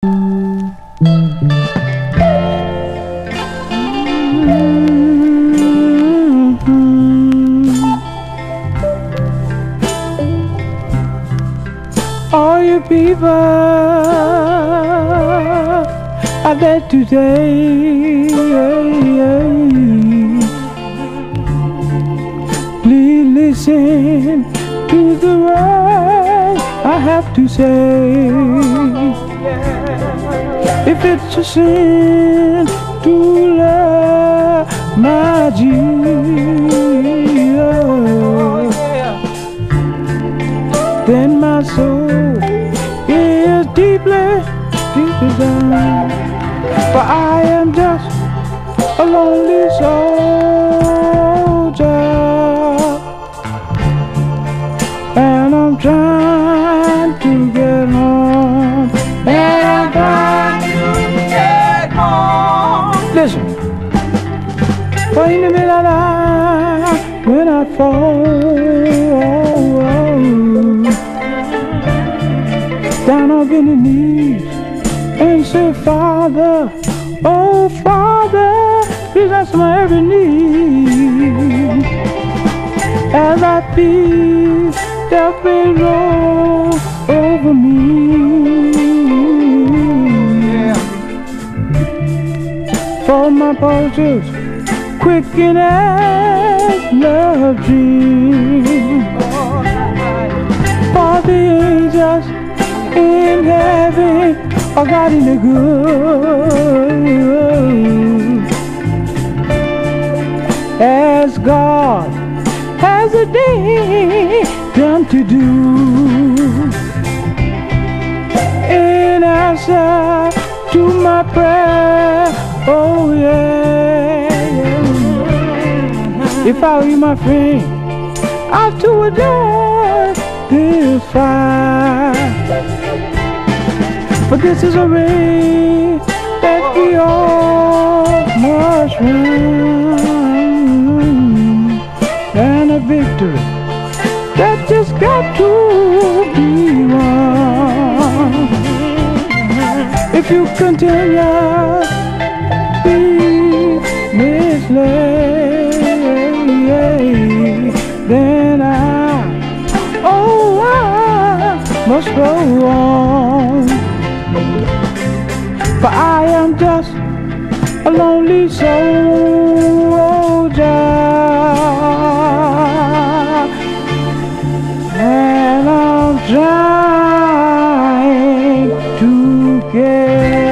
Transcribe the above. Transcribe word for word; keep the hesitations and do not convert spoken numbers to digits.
All you people out there today, please listen to the words I have to say. If it's a sin to love my Jesus, then my soul is deeply, deeply down. For I am just a lonely soldier, and I'm trying to get home. And I'm trying to get home. Listen, for in the middle of the night when I fall down on bending knees and say, Father, oh Father, please answer my every need. As I feel death may roll over me, yeah. For my pulses quicken as love dreams, for the angels in heaven or God in the good, as God has a day done to do in answer to my prayer. Oh yeah, yeah. If I were you, my friend, I'd to adore this fire. But this is a race that we all must run, and a victory that just got to be won. If you continue be misled, then I, oh, I must go on. For I am just a lonely soldier, and I'm trying to get